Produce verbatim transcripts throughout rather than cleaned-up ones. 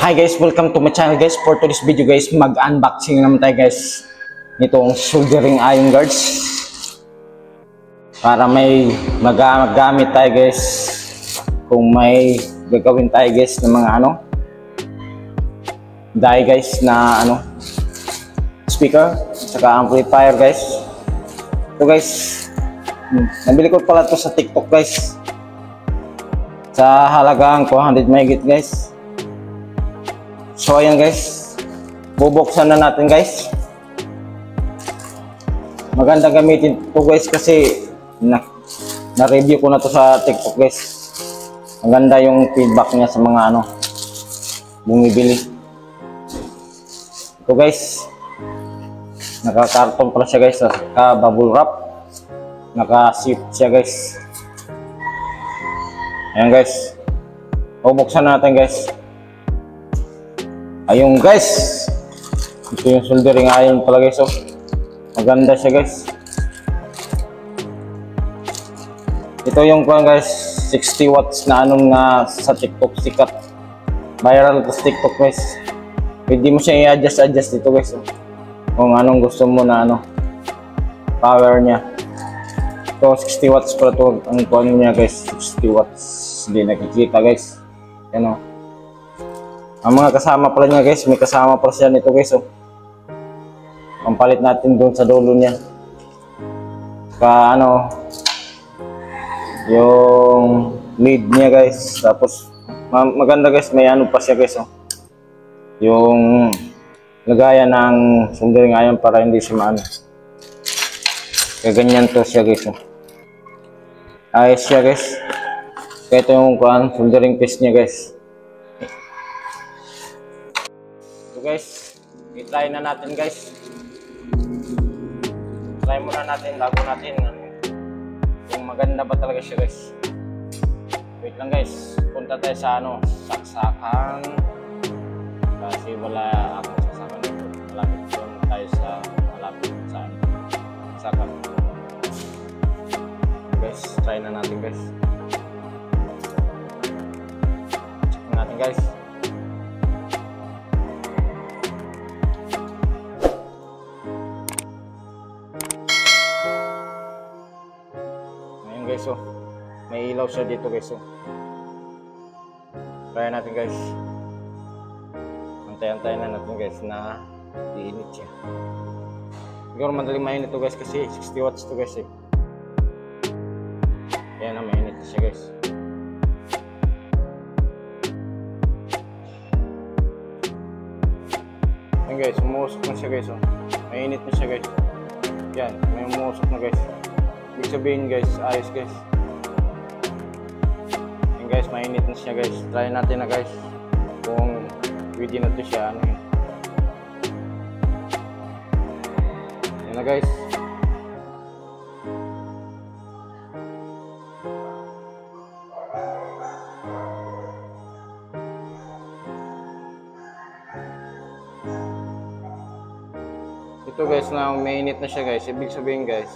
Hi guys, welcome to my channel guys. For today's video guys, mag-unboxing naman tayo guys nitong soldering iron guards para may magamit tayo guys kung may gagawin tayo guys ng mga ano dahil guys na ano speaker saka amplifier guys. Ito guys, nabili ko pala ito sa TikTok guys sa halagang two hundred mahigit guys. So ayan guys, bubuksan na natin guys. Maganda gamitin ito guys kasi na, na-review ko na to sa TikTok guys. Maganda yung feedback niya sa mga ano bumibili. Ito guys, naka-carton pala siya guys, naka-bubble wrap, naka-zip siya guys. Ayan guys, bubuksan na natin guys. Ayun guys, ito yung soldering iron pala guys. Oh, maganda siya guys. Ito yung kuwan guys, sixty watts na anong na sa TikTok sikat, viral to TikTok guys. Pwede mo siya i-adjust adjust dito guys. Oh, kung anong gusto mo na ano power niya. Ito sixty watts pala to ang kuwan niya guys, sixty watts. Hindi nakikita guys. Yan oh. Ang mga kasama pala niya guys, may kasama pala siya nito guys. Oh, pampalit natin doon sa dulo niya. Ka ano, yung lead niya guys. Tapos maganda guys, may ano pa siya guys. Oh, yung lagayan ng soldering iron para hindi siya maano. Kaya ganyan to siya guys. Oh, ayos siya guys. Kaya ito yung kuhan, soldering piece niya guys. So guys, i-try na natin guys. Try muna natin, lago natin kung maganda ba talaga siya guys. Wait lang guys, punta tayo sa ano, saksakan. Kasi wala akong saksakan dito. Malapit doon tayo sa malapit sa ano, saksakan. Guys, try na natin guys. Check natin guys. Guys, oh, may ilaw siya dito guys. Oh, try natin guys. Antay-antay na natin guys na iinit siya. Siguro madaling mainit to guys kasi sixty watts to guys eh. Kaya na mainit siya guys. Ayan guys, umuusok na siya guys. Oh, mainit na siya guys. Yan, may umuusok na guys. Ibig sabihin guys, ayos guys. Ayan guys, mainit na siya guys. Try natin na guys kung pwede na ito siya ano yun. Ayan na guys. Ito guys na mainit na siya guys. Ibig sabihin guys,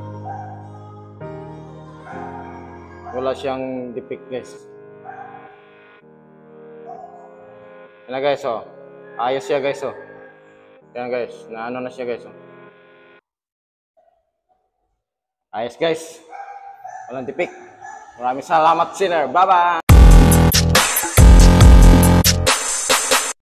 wala siyang defect guys. Yan na guys. Oh, ayos siya guys. Oh, yan guys, na ano na siya guys. Oh, ayos guys, walang defect. Maraming salamat sinner. Bye bye.